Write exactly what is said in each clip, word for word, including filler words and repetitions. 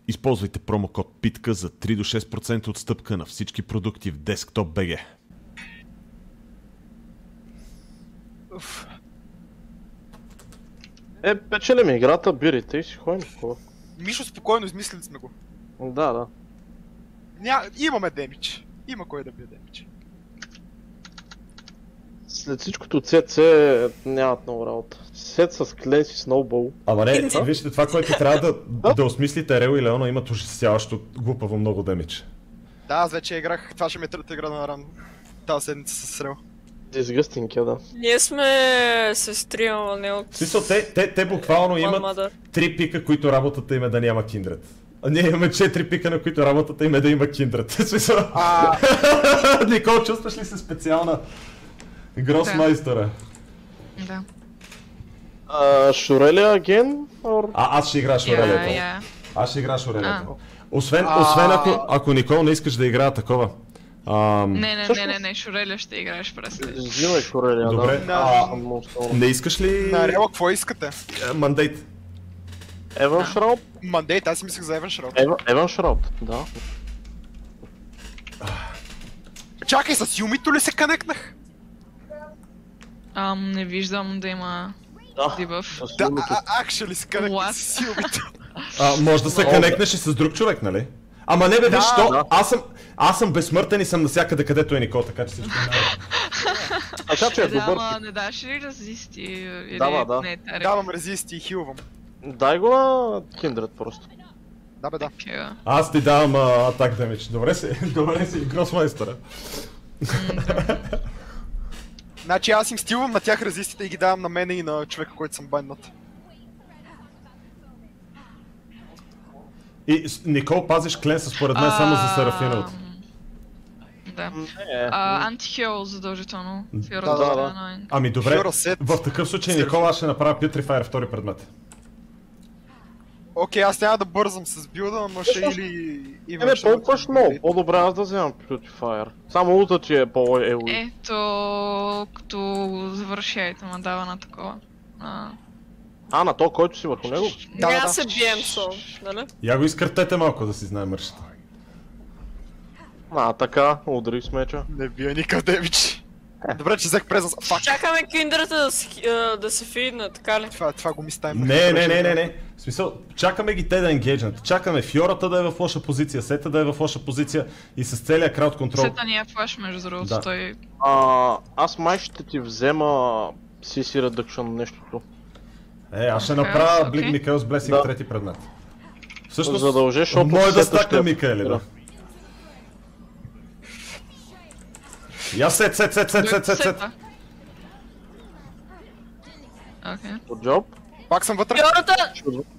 Използвайте промокод питка за три до шест процента отстъпка на всички продукти в Desktop би джи. Е, печелим играта, бирите и си ходим такова. Мишо, спокойно, измислили сме го. Да, да. Ня... Имаме демидж. Има кой да бие демидж. След всичкото си си нямат много работа. Сет с Кленс и Сноубол. Ама не, вижте, това, което трябва да, да осмислите, Рео и Леона имат ужасяващо глупаво много демидж. Да, аз вече играх, това ще ми е трета игра на ран. Тази седмица с Рео. Дизгъстинг, да. Ние сме сестри, ама не от... В смисъл, те, те, те буквално имат три пика, които работата им е да няма киндред. А ние имаме четири пика, на които работата им е да има киндред. В смисъл... Никол, чувстваш ли се специална гросмайстера? Да. Uh, Шурелия аген? Or... А, аз ще играя Шурелията. Yeah, yeah. Аз ще играя Шурелията. Освен, освен ако, ако Никол не искаш да играя такова. Ам... Не, не, не, не, не, Шурелия ще играеш през. Взимай Шурелия, добре. да. А, не искаш ли... На Рео, какво искате? Мандейт. Еван Шраут? Мандейт, аз си мислех за Еван Шраут. Еван Шраут, да. Чакай, с Юмито ли се конектнах? Ам, не виждам да има дебъф. Да, actually се конектнах с Юмито. Може да се конектнеш и с друг човек, нали? Ама не бе, виж, що? Аз съм... Аз съм безсмъртен и съм навсякъде, където е Никол, така че всичко е наред. Така че е добър. Ама не даш ли резисти или... Дава, да. Давам резисти и хилвам. Дай го на Kindred просто. Да бе, да. Аз ти давам атак демидж. Добре си, добре си, гросмайстера. Значи аз им стилвам на тях резистите и ги давам на мене и на човека, който съм байнат. И Никол, пазиш Кленса според мен само за Серафиновата. Да. Антихел задължително. Да, да. Ами добре, в такъв случай Никол, аз ще направя Putrefier втори предмет. Окей, аз няма да бързам с билда, но ще или... Не, не, толкова много. По-добре аз да вземам Putrefier. Само лута ти е по-елуи. Ето, като завършайте, ма дава на такова. А, на то, който си върху него? Да, да, да. се бием со, нали? Я го изкъртете малко да си знае мършата. А, така, удари с меча. Не бия никакъв демидж. Добре, че взех презас. Чакаме киндрата да, да се фидна, така ли? Това, това го ми ставим. Не, не, не, не, не. В смисъл, чакаме ги те да енгейджнат. Чакаме Фиората да е в лоша позиция, Сета да е в лоша позиция и с целия крауд контрол. Сета ни е флаш между другото, да. Той... А, аз май ще ти взема си си Reduction нещото. Е, аз ще направя Блик Микаелс Блесинг да. Трети предмет. Всъщност, задължи, защото мой да стакна Микаели, да. Я сет, сет, сет, сет, сет, сет, сет. Окей. Good job. Пак съм вътре. Фиората!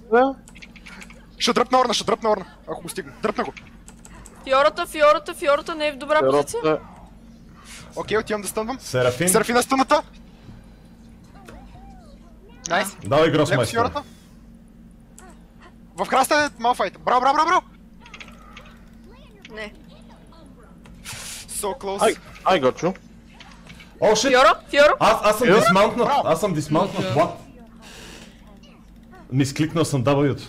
Ще дръпна орна, ще дръпна орна. Ако го стигна. Дръпна го. Фиората, Фиората, Фиората не е в добра позиция. Окей, отивам да стънвам. Серафин. Серафин е стъната. Найс. Давай гросмайстер. В краста е Малфайт. Браво, браво, браво! Не. So close. I got you. О, шит! Фиора, Фиора. Аз, аз съм дисмаунтнат, аз съм дисмаунтнат, what? Мискликнал съм W-то.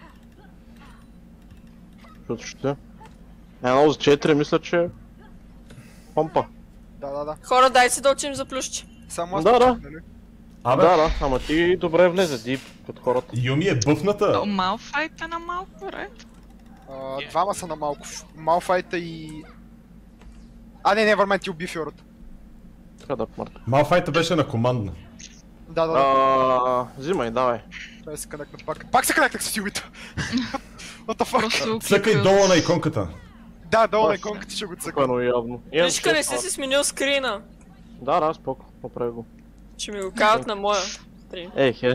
Защото ще... Едно за четири мисля, че... Помпа. Да, да, да. Хора, дай се да учим за плющи. Само аз да, да. Абе? Да, да, ама ти добре влезе, дип като хората. Юми е бъфната. Малфайт е на малко ред. Двама са на малко. Малфайта и... А, не, не, върмен ти уби Фиората. Така да помърта. Малфайта беше на командна. Да, да, да. Ааа, взимай, давай. Той се конектна пак. Пак се конектнах с Юмито. What the fuck? Цъкай долу на иконката. Да, долу на иконката ще го цъкам. Спокойно явно. Вижка, не си си сменил скрина. Да, да, споко, поправи го. Ще ми го казват на моя. Ей, хе.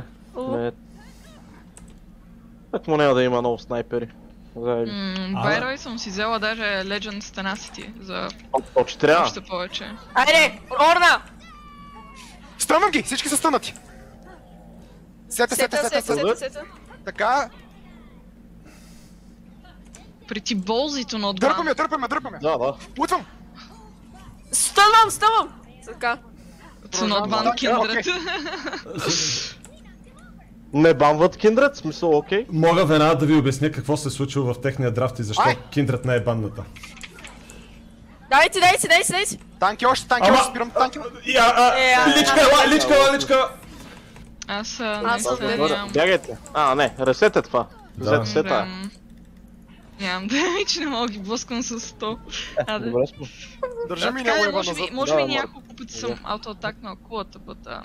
Так му няма да има много снайпери. Байрой съм си взела даже Legends Tenacity за още трябва. Още повече. Айде, Орна! Стънвам ги, всички са стънати. Сета, сета, сета, сета, сета. Така. Прети болзито на отбран. Дърпаме, дърпаме, дърпаме. Да, да. Утвам. Стънвам, стънвам. Така. Са на отбран Kindred. Не банват Kindred, смисъл окей. Мога веднага да ви обясня какво се е случило в техния драфт и защо Kindred не е банната. Дайте, дайте, дайте, дайте! Танки още, танки още, спирам танки. Личка, ела, личка, ела, личка! Аз наистина нямам. Бягайте. А, не, ресет е това. Ресета. Нямам демидж, не мога ги блъскам с сто. Добре сме. Държа ми някой ева назад. Може би няколко пъти съм автоатакнал кулата, бъта.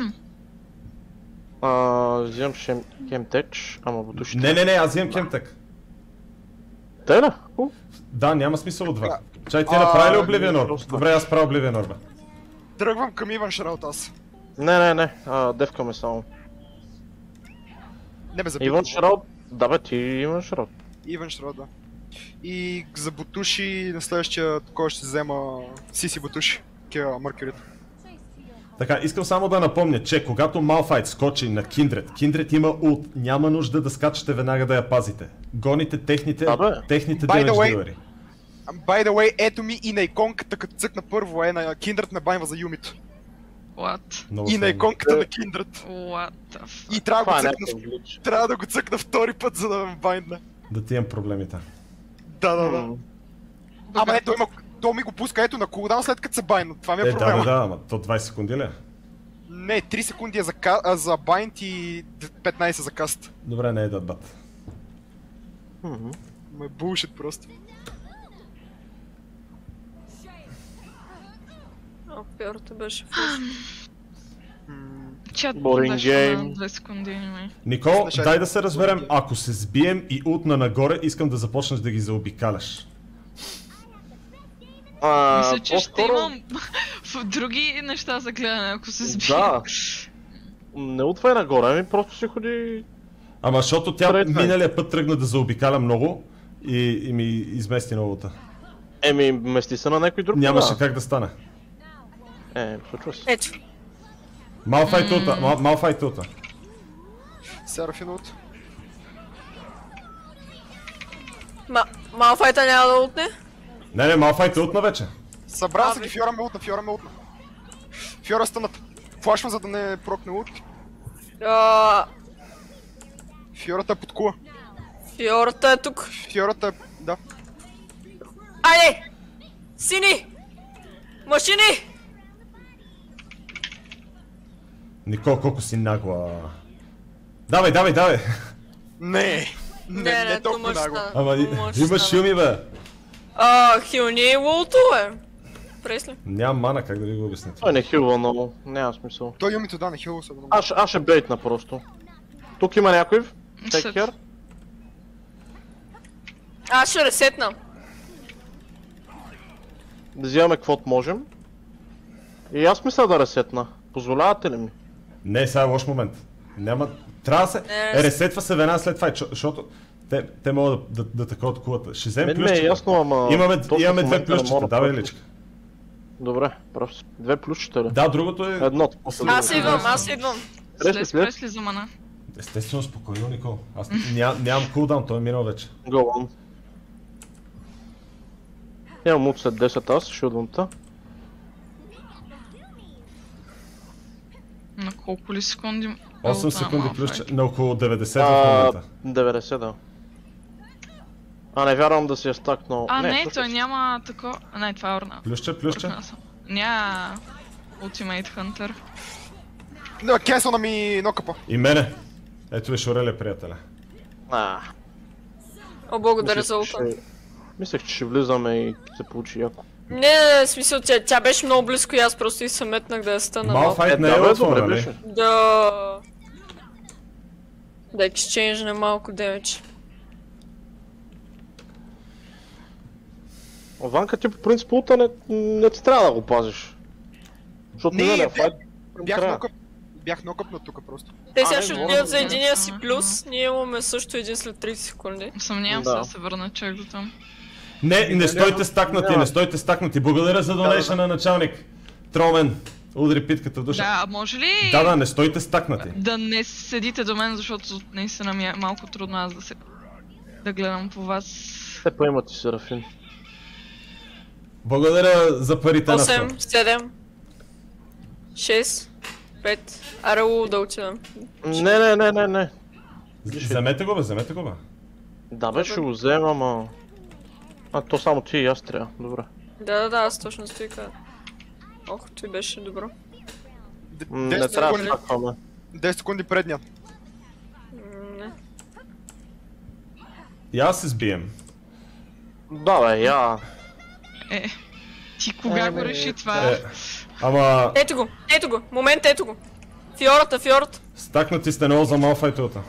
Взимам Chemtech, ама бутушите. Не, не, не, аз взимам Chemtech. Те ли? Да, няма смисъл от два. Чай, ти направи ли Oblivion Orb? Добре, аз правя Oblivion Orb. Тръгвам към Иван Шраут аз. Не, не, не, девкаме само. Не бе, забитам. Иван Шраут? Да бе, ти Иван Шраут. Иван Шраут, да. И за бутуши на следващия такова ще взема Сиси бутуши. Такива маркерите. Така, искам само да напомня, че когато Malphite скочи на Kindred, Kindred има ult, няма нужда да скачате веднага да я пазите. Гоните техните, техните damage dealer-и. By the way, ето ми и на иконката, като цъкна първо е на Kindred ме байва за юмито. What? И на иконката на Kindred. What the fuck? И трябва да го цъкна, трябва да го цъкна втори път, за да ме байндне. Да ти имам проблемите. Да, да, да. Ама не, той има... То ми го пуска ето на кулдаун след като се байнат, това ми е, е проблема. Е, да, да, да, ама то двайсет секунди ли е? Не, три секунди е за, ка... а, за байнт и петнайсет за каст. Добре, не е да бат. Ма е булшит просто. О, пиората беше фуш. Чат беше на две секунди. Никол, дай да се разберем, ако се сбием и утна нагоре, искам да започнеш да ги заобикаляш. А, мисля, че ще имам в други неща за гледане, ако се сбия. Да. Не отвай нагоре, ами просто си ходи... Ама защото тя миналия път тръгна да заобикаля много и, и ми измести новата. Еми, мести се на някой друг. Нямаше да. как да стане. Е, случва се. Ето. Малфайт улта, мал, Малфайт улта. Серафин улта. Ма, Малфайта няма да ултне? Не, не, Малфайт е ултна вече. Събрал се ги, Фьора ме ултна, Фьора ме ултна. Фьора стънат. Флашвам, за да не прокне улт. Uh... Фьората е под кула. Фьората е тук. Фьората е... да. Айде! Сини! Машини! Никол, колко си нагла. Давай, давай, давай! Не! Не, не, не толкова нагло. Ама имаш юми, бе! А, хилни ултове. Пресли. Нямам мана, как да ви го обясня. Той не хилва много, няма смисъл. Той юмито да, не хилва се много. Аз, аз ще бейтна просто. Тук има някой? Take care. Аз ще ресетна. Да взимаме каквото можем. И аз мисля да ресетна. Позволявате ли ми? Не, сега е лош момент. Няма... Трябва да се... Е, ресетва се веднага след това, защото... Те, те могат да, да, да такова от кулата. Ще вземем плюсчета. Не, е ясно, ама... Имаме, имаме две плюсчета, давай личка. Добре, прав си. Две плюсчета ли? Да, другото е... Едното. Аз идвам, аз идвам. След пресли за мана. Естествено, спокойно, Никол. Аз ням, нямам кулдаун, той е минал вече. Go on. Имам мут след десет, аз ще отвънта. На колко ли секунди? осем секунди плюс, на около деветдесет в момента. деветдесет, да. А, не вярвам да си е стакнал. А, не, той няма тако... Не, това е Орна. Плюсче, плюсче? Няма... Ultimate Hunter. Не, кенсъл на ми нокъпа. И мене. Ето виж Орелия, приятеля. А. О, благодаря за улта. Мислех, че ще влизаме и се получи яко. Не, не, в смисъл, тя, тя беше много близко и аз просто и се метнах да я стана. Малфайт не е добре, нали? Да... Да ексчейнжне малко демидж. Ванка, ти по принцип улта не, не ти трябва да го пазиш. Защото не, не, файт... Бях нокъп, бях нокъпнат тук просто. Те сега ще отбият за единия си плюс, ние имаме също един след трийсет секунди. Съмнявам се да се върна чак до там. Не, не стойте стакнати, не стойте стакнати. Благодаря за донейшън на началник. Тромен, удари питката в душа. Да, може ли... Да, да, не стойте стакнати. Да не седите до мен, защото наистина ми е малко трудно аз да се... да гледам по вас. Те поемат и Серафин. Благодаря за парите на осем, седем, шест, Пет. Аре лу да отидем. Не, не, не, не, не. Вземете го бе, вземете го бе. Да бе, ще го взема, ама... А, то само ти и аз трябва, добре. Да, да, да, аз точно стои къде. Ох, той беше добро. М, Не трябва да стакваме. десет секунди предния. М, Не. И аз се сбием. Да бе, я... Е, ти кога Е, го бе, реши това? Е, ама... Ето го, ето го, момент ето го. Фиората, фиората. Стакнати сте много за Малфайтовата.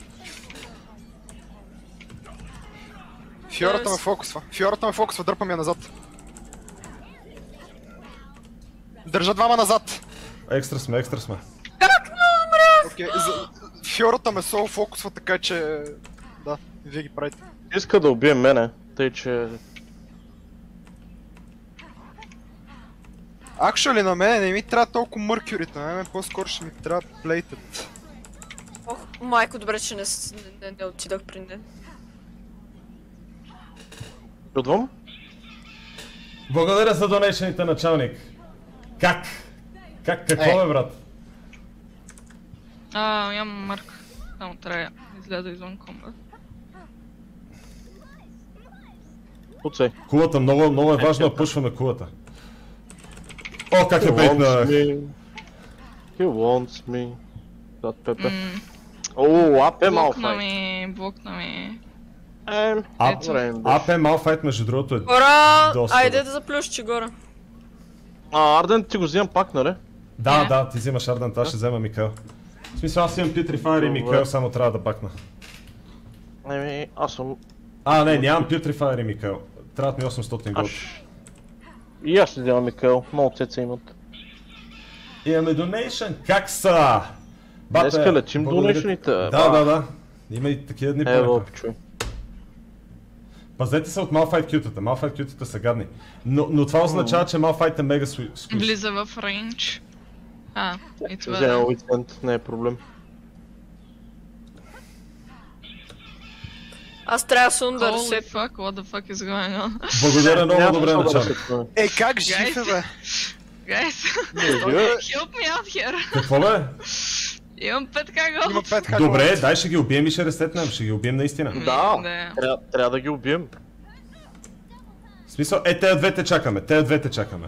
Фиората ме Yes. фокусва. Фиората ме фокусва, дърпам я назад. Държа двама назад. Екстра сме, екстра сме. Окей, за... Фиората ме соло фокусва, така че... Да, вие ги правите. Иска да убие мене, тъй че... Actually на мене не ми трябва толкова мъркюрите, на мен по-скоро ще ми трябва плейтът. Ох, майко, добре, че не, с- не, не, не отидах при не. Чудвам? Благодаря за донейшените, началник. Как? Как? Какво Е. бе, брат? А, нямам марк. Само трябва да изляза извън комбат. Пуцай. Кулата, много, много е важно да пушваме кулата. О, как е бейт на... He wants me. Дат пепе. Ммм, Ооо, АП блокна Малфайт. ми, блокна ми. Ем, А, добре, бе. АП Малфайт, между другото, е... Хора, Доста, айде да. да заплющи горе. А, Арден ти го взимам пак, нали? Да, Не. да, ти взимаш Ардент, аз ще взема Микел. В смисъл, аз имам Пютрифайр и Добре. Микел, само трябва да бакна. Еми, аз съм... А, не, нямам Пютрифайр и Микел. Трябват ми осемстотин голд. Аш... И аз ще взема Микел, много цеца имат. Имаме донейшън, как са? Бате, Днеска летим благодаря- донейшъните, бе, Да, ба. да, да. Има и такива дни Ево, понякога. чуй. Пазете се от Малфайт кютата, Малфайт кютата са гадни. Но, но това означава, че Малфайт е мега сквиш. Влиза в рейндж. А, и Ще това взема да. уикенд, не е проблем. Аз трябва сун да Holy ресет. fuck, what the fuck is going on? Благодаря много Няма добре, да началник. ресетваме. Е, как жив е, бе? Guys, Не, живе. help me out here. Какво бе? Имам пет ка Има голд. пет хака. Добре, дай ще ги убием и ще ресетнем, ще ги убием наистина. Да, Да. трябва, трябва да ги убием. В смисъл, е, те двете чакаме, те двете чакаме.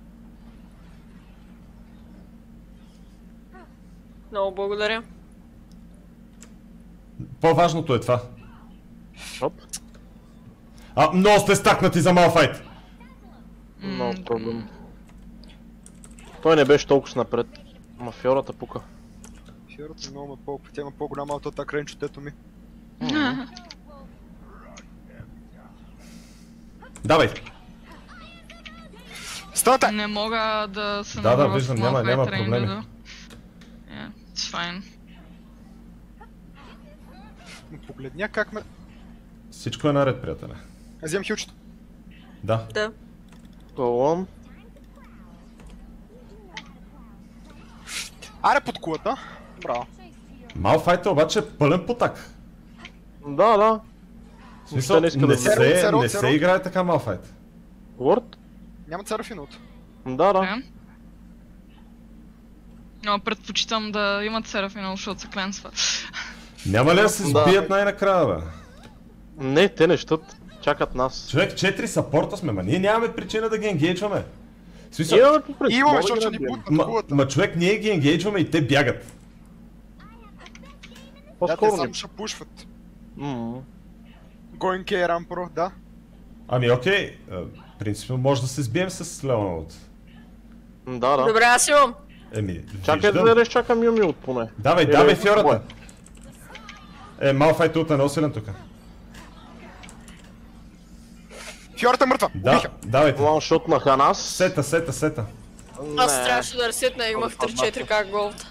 Много благодаря. По-важното е това. Оп, А, много сте стакнати за Малфайт! много проблем. Той не беше толкова напред. Ма фиората пука. Фиората много ме по тя има по-голяма от атак рейндж от ето ми. Давай! Станете! Не мога да се Да, да, навърва в виждам, няма- Malphite няма range, проблеми. да. Yeah, it's fine. Но погледня как ме... Всичко е наред, приятеле. Аз вземам хилчето. Да. Да. Колон. Аре под кулата. Браво. Малфайт е обаче пълен потак. Да, да. В смисъл, не иска не да- се, Церот, не церот. се играе така Малфайт. Лорд? Няма царафинот. Да, да. Okay. Но предпочитам да имат Серафинал, защото се кленсва. Няма ли да се Да. сбият най-накрая, бе? Не, те не щат. Чакат нас. Човек, четири сапорта сме, ма ние нямаме причина да ги енгейджваме. В смисъл, Имаме по принцип. Имаме, може защото да ще ни бием. бутнат ма, кулата. ма човек, ние ги енгейджваме и те бягат. Да, те По-скоро само не. ще пушват. М. Going K Run Pro, да. Ами окей, а, принципно може да се сбием с Леонард. Да, да. Добре, аз имам. Еми, Чакай виждам. да не изчакам Юми от поне. Давай, Или давай от фиората. бой. Е, Малфайт от е много силен тук. Фиората е мъртва. Да, Убиха. давайте. Ланшот на Ханас. Сета, сета, сета. Аз Не. трябваше да ресетна, имах три-четири как голд.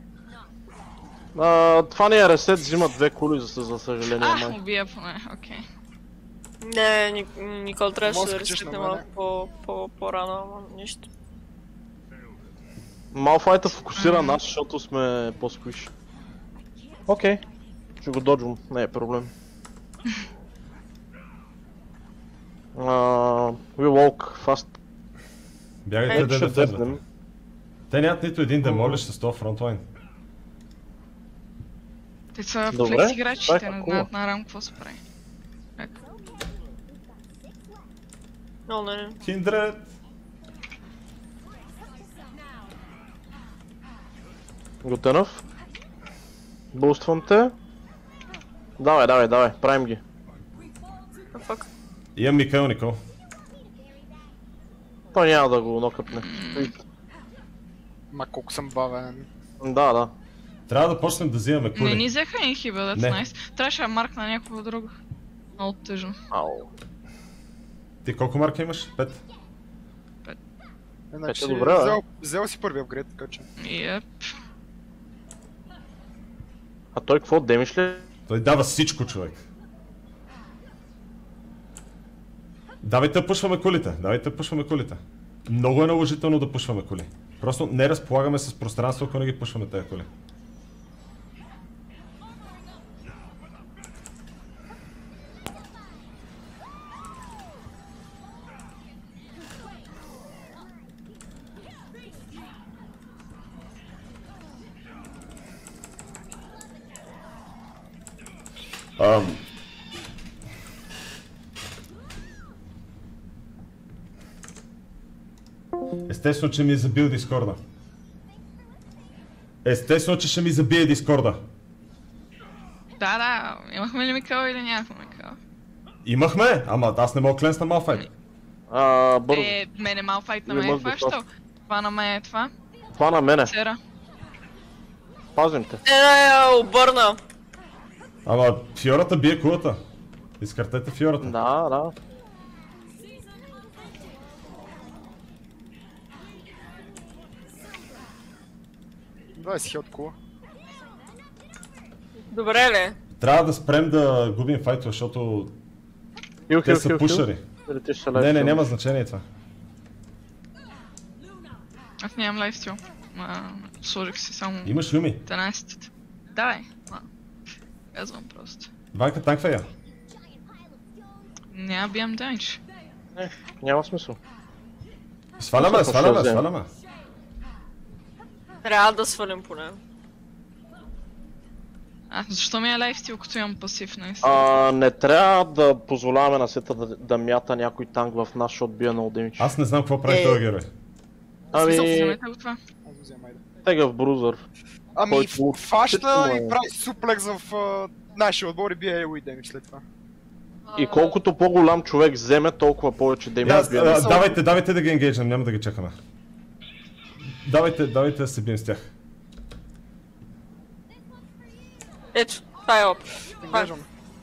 А, това не е ресет, взимат две кули, за, за съжаление. А, май. убия поне, окей. Не, Ник- Никол трябваше Може да да скачиш ресетне на мене. малко по- по- по-рано, ама нищо. Малфайта фокусира нас, защото сме по-сквиш. Окей. Ще го доджвам, не е проблем. Uh, we walk fast. Бягайте Е, да Ще дефендвате. дърнем. Те нямат нито един демолиш с този фронтлайн. Те са Добре, флекс играчите, това е не хубаво. знаят на рам какво се прави. Как? О, не, не. Kindred! Готенов. Буствам те. Давай, давай, давай, правим ги. А, фак. Имам Микаел Никол. Той няма да го нокъпне. Ма колко съм бавен. Да, да. Трябва да почнем да взимаме Не кули. ни взеха инхиба, that's Не. nice. Трябваше да маркна някого друго. Много тъжно. Ау. Ти колко марка имаш? Пет? Значи, добре, бе. взел, взел си първи апгрейд, така че. Yep. А той какво, демиш ли? Той дава всичко, човек. Давайте да пушваме кулите, давайте да пушваме кулите. Много е наложително да пушваме кули. Просто не разполагаме с пространство, ако не ги пушваме тези кули. Ам... Естествено, че ми е забил Дискорда. Естествено, че ще ми забие Дискорда. Да, да, имахме ли Микаел или нямахме Микаел? Имахме, ама аз не мога кленс на Малфайт. А, бързо. Е, мене Малфайт на Не мен е може да фащал. Това на мен е това. Това на мене. Сера. Пазим те. Е, не, обърна. Ама Фиората бие кулата. Изкартете Фиората. Да, да. двайсет хил кула. Добре ли? Трябва да спрем да губим файтове, защото Хил, те хил, са хил, пушари. хил. Летиш се Не, не, лайфстил. няма значение това. Аз нямам лайфстил. Ма, сложих си само Имаш Юми. дванайсет. Давай, ма. Казвам просто. Ванка танква я. Няма биям дамидж. Не, няма смисъл. Сваляме, Мисля, сваляме, ще взема. сваляме. Трябва да свалим поне. А, защо ми е лайфстил, като имам пасив, наистина? А, не трябва да позволяваме на сета да, да мята някой танк в нас, защото бие много демидж. Аз не знам какво прави Е. този герой. Ами, Вземете го това. Аз го взема, айде. тега в брузър. Ами, Който- фаща Всичко и е. прави суплекс в а, нашия отбор и бие Ело и Демидж след това. И колкото по-голям човек вземе, толкова повече демидж Я, бие. а, давайте, давайте да ги енгейджнем, няма да ги чакаме. Давайте, давайте да се бием с тях. Ето, това е оп. Енгейджваме.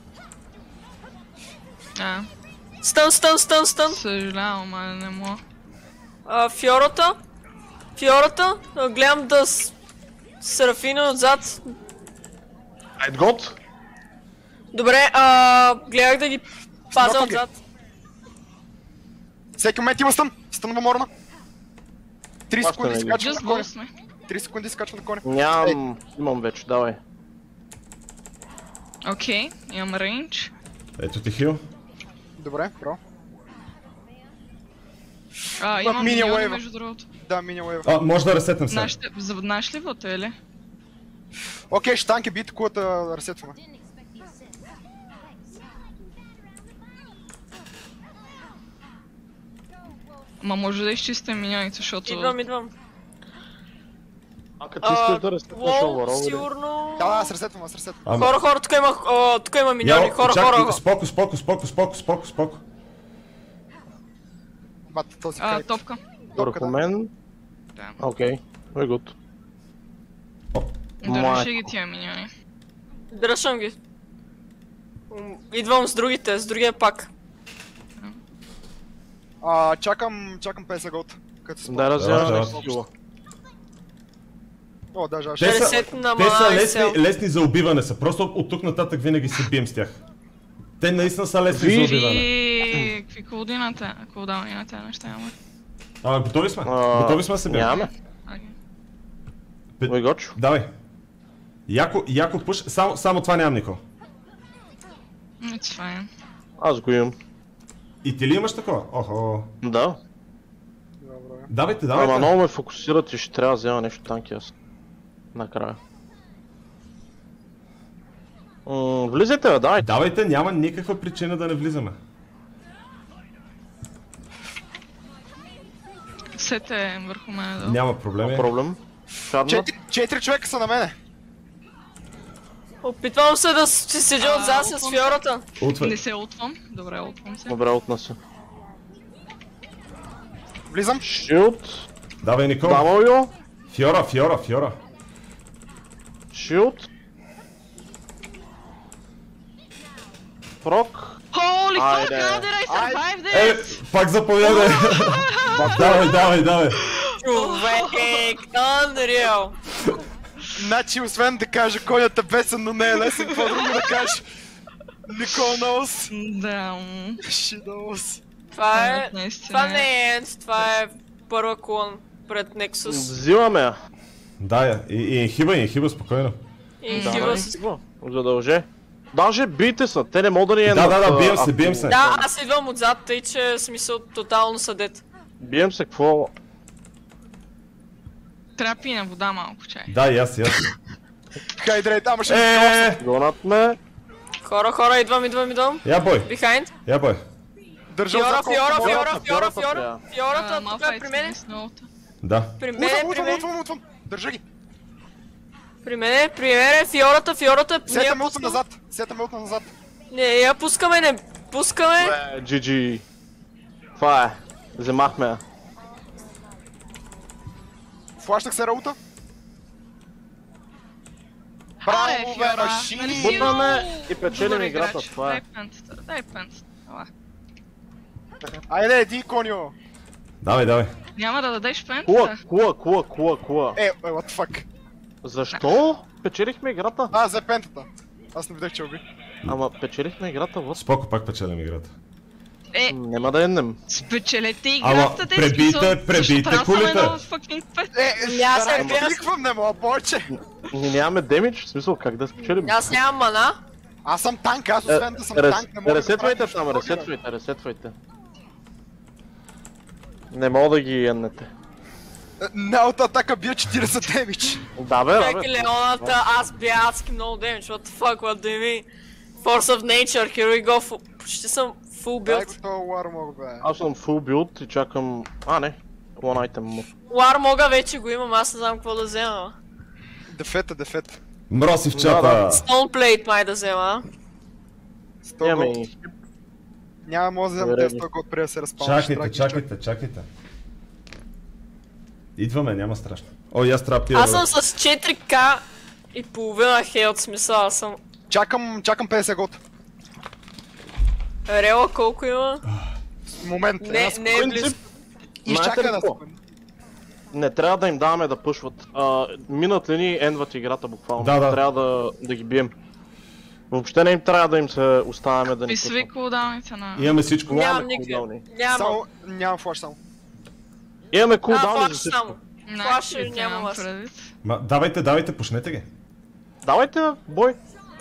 А, Стън, стън, стън, стън. съжалявам, а не мога. А, Фиората. Фиората. А, гледам да с... Серафина отзад. Айтгот? Добре, а, гледах да ги пазя Смятам ги. отзад. Всеки момент има стън. Стън във морна. три Аз секунди ще не скачвам Just на коня. boss, три секунди скачвам на коня. Нямам, имам вече, давай. Окей, имам рейндж. Ето ти хил. Добре, бро. А, Имам имам мини миньони уейва. между другото. Да, миня лейва. А, може да ресетнем сега. Знаеш, знаеш ли вота, или? Окей, ще танк е бит, кулата да ресетваме. Ма може да изчистим миньоните, защото... Идвам, идвам. А като ти искаш да рестетнеш лол, оверол или? сигурно... Да, да, аз ресетвам, аз ресетвам. Ама, Хора, хора, тук има, а, тук има миньони, я, хора, чакай, хора. споко, споко, споко, споко, споко, споко, споко. Бат, този А, кайт. топка. Топка, Върху да. мен? Да. Окей, very good. Държи ги тия миньони. Дръжам ги. М, Идвам с другите, с другия пак. А, чакам, чакам петдесет голд. Като се Да, Да, развиваме да. next skill. О, даже аз Те ще... са, Ресет на те са мана и лесни, сел. лесни за убиване са, просто от тук нататък винаги се бием с тях. Те наистина са лесни за Виж. убиване. И... Какви колдината? Колдауни на тези неща имаме. Ама готови сме? А, Готови сме да се бием. Нямаме. Окей. Ой, Гочо. Давай. Яко, яко пуш, само, само това нямам никой. It's fine. Аз го имам. И ти ли имаш такова? Охо. Да. Добре. Давайте, давайте. Ама много ме фокусират и ще трябва да взема нещо танки аз. Накрая. М, влизайте, бе, давайте. Давайте, няма никаква причина да не влизаме. Сете върху мене, да. Няма проблеми. Проблем. Шадна. Четири, четири човека са на мене. Опитвам се да си седя А, отзад с отвън. фиората. Утвай. Не се отвам. Добре, отвам се. Добре, отнася. Влизам. Шилд. Давай, Никол. W. Фиора, Фиора, Фиора. Шилд. Прок. Holy fuck, Айде. how did I survive Е, this? пак за победа. Давай, давай, давай. Човек, unreal. Значи, освен да кажа конята бесен, но не е лесен, какво друго да кажеш? Никол Ноус. Да. She knows. Това е... Наистина. Това не е енд, това е първа клон пред Nexus. Взимаме я. Да, я. И, и инхиба, инхиба, спокойно. И Да, хива да. с... Задълже. Даже бийте са, те не могат да ни е Да, да, да, над, бием се, ако- бием се. Да, аз идвам отзад, тъй че смисъл тотално съдет. Бием се, какво? Трябва да пина вода малко, чай. Да, и аз, и аз. Хайдрейт, ама ще Е, Гонат ме. Хора, хора, идвам, идвам, идвам. я бой, Behind. я бой. държа Фиора, за колко фиора, мога. фиора, Фиората, фиора, фиората фиора. трябва. Фиората, тук е при мен. Да. При мен, Утвам, при утвам, мен. утвам, утвам. Държа ги. При мен, при мен, фиората, фиората. Не Сета я ме утна пускам. назад. Сета ме утна назад. Не я пускаме, не пускаме. Е, джи джи. Това е. Вземахме я. Флащах се раута. Аре, Браво, бе, Фиора! машини! Нали си Бутаме много и печелим добър играта, играч? това е. Дай пентата, дай пентата. Ела. Айде, еди, конио. Давай, давай. Няма да дадеш Кула, пентата? кула, кула, кула, кула. Е, е, what the fuck. Защо? Печелихме играта. А, взе пентата. Аз не видях, че уби. Ама печелихме играта, вот. Споко, пак печелим играта. Е, Няма да еднем. спечелете Ама, играта, те пребийте- смисъл, пребийте защо трябва кулите. да съм едно fucking пет? Е, И аз старай, се бях- кликвам, не мога повече. Ние нямаме демидж, в смисъл как да спечелим. Аз нямам мана. Аз съм танк, аз Е, освен да съм рес- танк, не мога да Ресетвайте правя там, нищо друго. ресетвайте, ресетвайте. Не мога да ги яднете. Е, Неалта атака бие четирийсет демидж. Да бе, да Чакай, бе. Леоната, аз бях адски много damage, what the fuck, what do you mean? Force of nature, here we go, Fu- почти съм full Дай build. го това лар мога, бе. Аз съм full build и чакам... А, не. One item му. War мога вече го имам, аз не знам какво да взема. Дефета, дефета. Мроси в Да, чата. да. Stoneplate май да взема, а? сто Имаме год. и... Няма може да взема Добре, тези сто год преди да се разпалваш. Чакайте, чакайте, чакайте. Идваме, няма страшно. О, и аз трябва да пия. Аз съм с четири ка и половина хелт, смисъл, аз съм... Чакам, чакам петдесет год. Рела колко има? Момент, Не, една не секунда. е близко. Изчакай Знаете ли една какво? секунда. Не трябва да им даваме да пушват. А, минат ли ни ендват играта буквално. Да, да. Трябва да, да ги бием. Въобще не им трябва да им се оставяме да ни Писви пушват. кулдауните на... Имаме всичко. Нямам Нямаме никакви. кулдауни. Нямам. Само, нямам флаш само. Имаме А, кулдауни флаш за всичко. само. Флаш Най-хилите нямам имам аз. предвид. Ма, давайте, давайте, пушнете ги. Давайте, бой.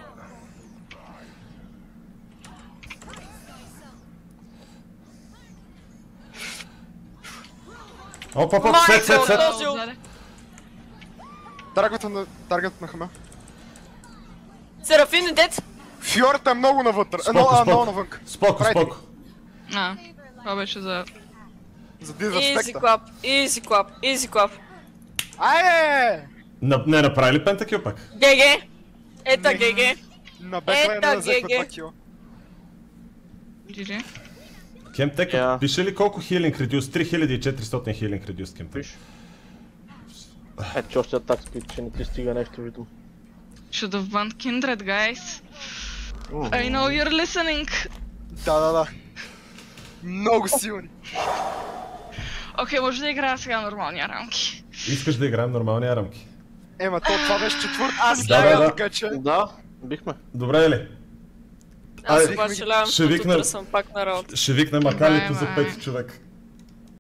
Оп, оп, оп, Майко, сет, сет, сет. то- Този- Отзаде. Таргата на, таргет на хама. Серафин е дет. Фиората е много навътре. Споко, Много, а, много споко. навън. Споко, Правите споко. А, това беше за... За Easy дизреспекта. clap, easy clap, easy clap. Айде! На, не направи ли пентакил пак? ГГ. Ета Не. ГГ. На беклайна Ета, да взехме ге, ге. това кила. джи джи. Кемтек, Я. пише ли колко хилинг редюс? три хиляди и четиристотин хилинг редюс Кемтек. Виж. Е, че още атак спит, че не ти стига нещо видно. Should have banned Kindred, guys. I know you're listening. Да, да, да. Много силни. Окей, може да играя сега нормални рамки. Искаш да играем нормални рамки? Ема, то това беше четвърта. Аз Да, да, да. Така че... Да, бихме. Добре ли? Аз Айде, обаче лявам, ще защото викна- утре съм пак на работа. Ще викнем Акалито Добре, за бе. пети човек.